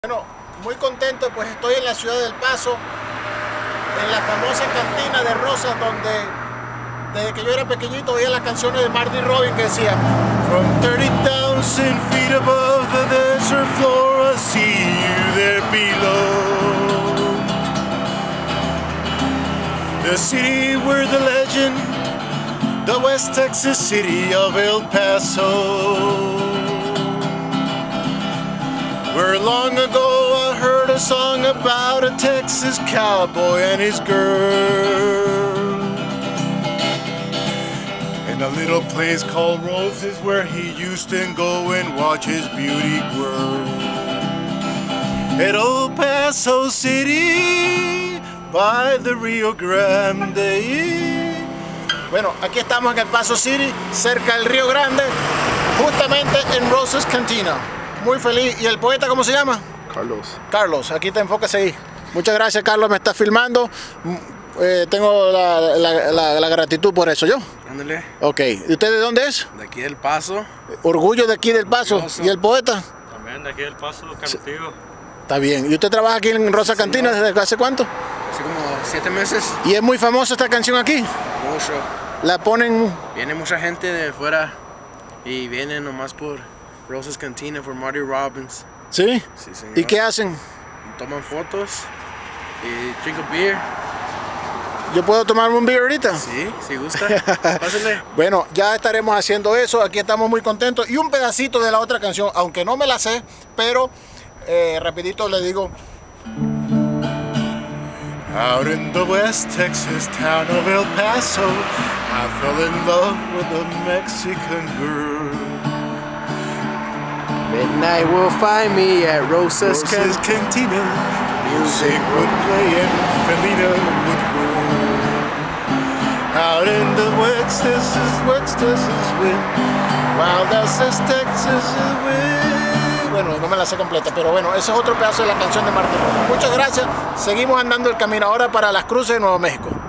Bueno, muy contento, pues estoy en la ciudad del Paso, en la famosa cantina de Rosa, donde desde que yo era pequeñito oía las canciones de Marty Robbins que decía From 30,000 feet above the desert floor, I see you there below. The city where the legend, the West Texas city of El Paso, where long ago I heard a song about a Texas cowboy and his girl. In a little place called Rosa is where he used to go and watch his beauty grow. At Old Paso City, by the Rio Grande. Bueno, aquí estamos en el Paso City, cerca del Río Grande, justamente en Rosa's Cantina. Muy feliz. ¿Y el poeta cómo se llama? Carlos. Carlos, aquí te enfocas ahí. Muchas gracias, Carlos, me estás filmando. Tengo la gratitud por eso, ¿yo? Ándale. Ok. ¿Y usted de dónde es? De aquí del Paso. Orgullo de aquí del Paso. Orgulloso. ¿Y el poeta? También de aquí del Paso, contigo. Está bien. ¿Y usted trabaja aquí en Rosa Cantina desde hace cuánto? Hace como 7 meses. ¿Y es muy famosa esta canción aquí? Mucho. La ponen... Viene mucha gente de fuera y viene nomás por Rosa's Cantina, por Marty Robbins. ¿Sí? Sí, señor. ¿Y qué hacen? Toman fotos y drink a beer. ¿Yo puedo tomarme un beer ahorita? Sí, si gusta. Pásale. Bueno, ya estaremos haciendo eso. Aquí estamos muy contentos. Y un pedacito de la otra canción, aunque no me la sé, pero rapidito le digo. Out in the West Texas town of El Paso, I fell in love with a Mexican girl. Midnight will find me at Rosa's Cantina. Music would play and Felina would roll. Out in the West Texas wind, wild as Texas wind. Bueno, no me la sé completa, pero bueno, ese es otro pedazo de la canción de Marty Robbins. Muchas gracias. Seguimos andando el camino ahora para las cruces de Nuevo México.